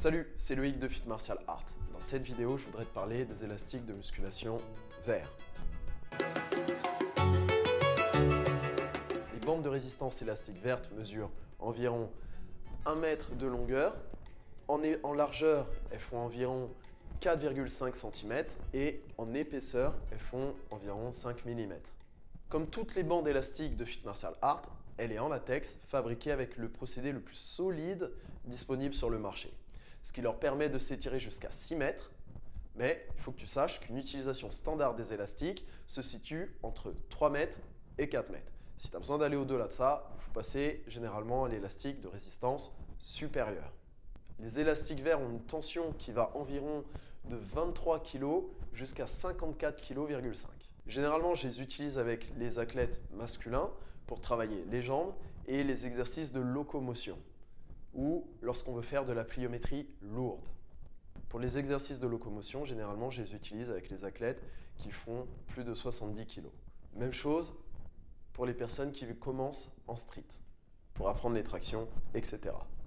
Salut, c'est Loïc de Fit Martial Art. Dans cette vidéo, je voudrais te parler des élastiques de musculation verts. Les bandes de résistance élastique vertes mesurent environ 1 mètre de longueur. En largeur, elles font environ 4,5 cm et en épaisseur, elles font environ 5 mm. Comme toutes les bandes élastiques de Fit Martial Art, elle est en latex, fabriquée avec le procédé le plus solide disponible sur le marché, ce qui leur permet de s'étirer jusqu'à 6 mètres. Mais il faut que tu saches qu'une utilisation standard des élastiques se situe entre 3 mètres et 4 mètres. Si tu as besoin d'aller au-delà de ça, il faut passer généralement à l'élastique de résistance supérieure. Les élastiques verts ont une tension qui va environ de 23 kg jusqu'à 54,5 kg. Généralement, je les utilise avec les athlètes masculins pour travailler les jambes et les exercices de locomotion ou lorsqu'on veut faire de la pliométrie lourde. Pour les exercices de locomotion, généralement, je les utilise avec les athlètes qui font plus de 70 kg. Même chose pour les personnes qui commencent en street, pour apprendre les tractions, etc.